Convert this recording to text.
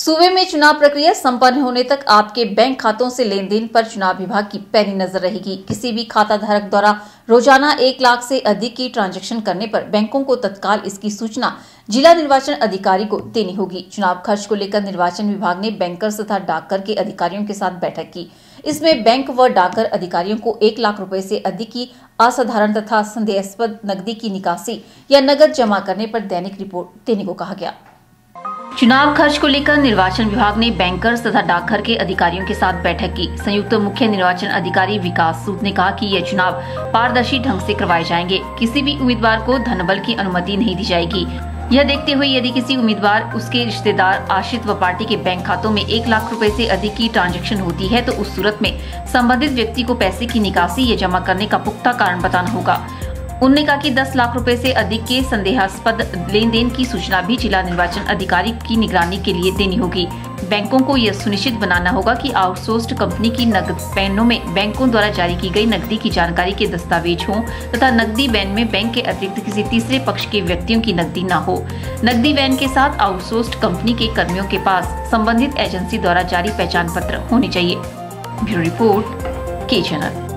सूबे में चुनाव प्रक्रिया संपन्न होने तक आपके बैंक खातों से लेन देन पर चुनाव विभाग की पैनी नजर रहेगी। किसी भी खाता धारक द्वारा रोजाना 1 लाख से अधिक की ट्रांजैक्शन करने पर बैंकों को तत्काल इसकी सूचना जिला निर्वाचन अधिकारी को देनी होगी। चुनाव खर्च को लेकर निर्वाचन विभाग ने बैंकर्स तथा डाकघर के अधिकारियों के साथ बैठक की। इसमें बैंक व डाकघर अधिकारियों को 1 लाख रुपए से अधिक की असाधारण तथा संदेहास्पद नकदी की निकासी या नकद जमा करने पर दैनिक रिपोर्ट देने को कहा गया। चुनाव खर्च को लेकर निर्वाचन विभाग ने बैंकर्स तथा डाकघर के अधिकारियों के साथ बैठक की। संयुक्त मुख्य निर्वाचन अधिकारी विकास सूद ने कहा कि ये चुनाव पारदर्शी ढंग से करवाए जाएंगे। किसी भी उम्मीदवार को धनबल की अनुमति नहीं दी जाएगी। यह देखते हुए यदि किसी उम्मीदवार, उसके रिश्तेदार, आश्रित व पार्टी के बैंक खातों में 1 लाख रुपए से अधिक की ट्रांजैक्शन होती है तो उस सूरत में संबंधित व्यक्ति को पैसे की निकासी या जमा करने का पुख्ता कारण बताना होगा। उन्होंने कहा कि 10 लाख रुपए से अधिक के संदेहास्पद लेन देन की सूचना भी जिला निर्वाचन अधिकारी की निगरानी के लिए देनी होगी। बैंकों को यह सुनिश्चित बनाना होगा कि आउटसोर्स्ड कंपनी की नकद पैनों में बैंकों द्वारा जारी की गई नकदी की जानकारी के दस्तावेज हों तथा नकदी वैन में बैंक के अतिरिक्त किसी तीसरे पक्ष के व्यक्तियों की नकदी न हो। नकदी वैन के साथ आउटसोर्स्ड कंपनी के कर्मियों के पास संबंधित एजेंसी द्वारा जारी पहचान पत्र होने चाहिए। ब्यूरो रिपोर्ट, के चैनल।